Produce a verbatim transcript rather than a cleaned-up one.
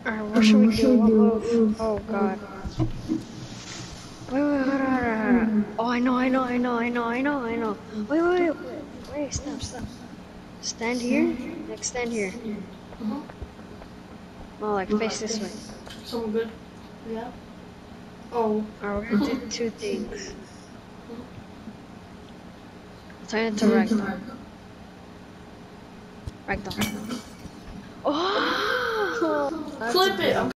Alright, what should we do? What move? Oh god. Wait, wait, hold on, hold on, hold on. Oh, I know, I know, I know, I know, I know, I know. Wait, wait, wait, wait, wait, stop, stop. Stand here, like stand here. Uh-huh. No, like face this way. Someone good? Yeah. Oh. Alright, we're gonna do two things. Turn it to ragdoll. Ragdoll. Oh! Flip it!